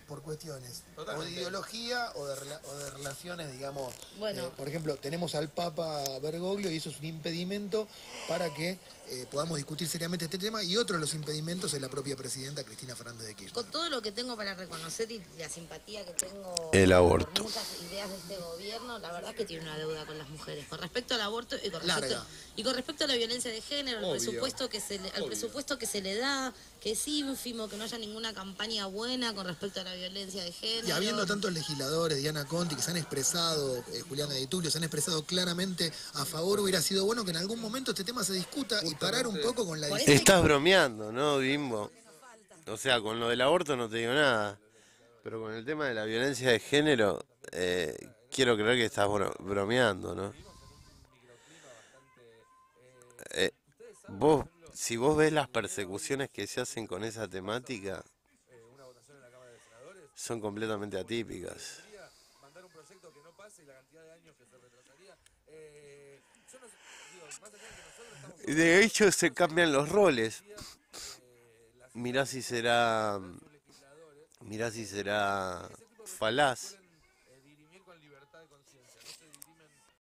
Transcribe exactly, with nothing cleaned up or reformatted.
por cuestiones Totalmente. o de ideología o de, rela o de relaciones, digamos. Bueno. Eh, por ejemplo, tenemos al Papa Bergoglio y eso es un impedimento para que eh, podamos discutir seriamente este tema, y otro de los impedimentos es la propia presidenta Cristina Fernández de Kirchner. Con todo lo que tengo para reconocer y la simpatía que tengo El por aborto. muchas ideas de este gobierno, la verdad es que tiene una deuda con las mujeres. Con respecto al aborto y con respecto, Larga. y con respecto a la violencia de género, el Obvio. presupuesto que se le, el Obvio. presupuesto que se le da, que es ínfimo, que no haya ninguna campaña buena con respecto a la violencia de género. Y habiendo tantos legisladores, Diana Conti, que se han expresado, eh, Juliana Di Tulio, se han expresado claramente a favor, hubiera sido bueno que en algún momento este tema se discuta y parar un poco con la Por eso- discusión. Estás bromeando, ¿no, Bimbo? O sea, con lo del aborto no te digo nada. Pero con el tema de la violencia de género, eh, quiero creer que estás bro- bromeando, ¿no? Eh, vos, si vos ves las persecuciones que se hacen con esa temática, son completamente atípicas. mandar un proyecto que no pase y la cantidad de años que se retrasaría. Eh, yo no sé, digo, más allá de que nosotros estamos... Y de hecho se cambian los roles. Mirá si será, mirá si será falaz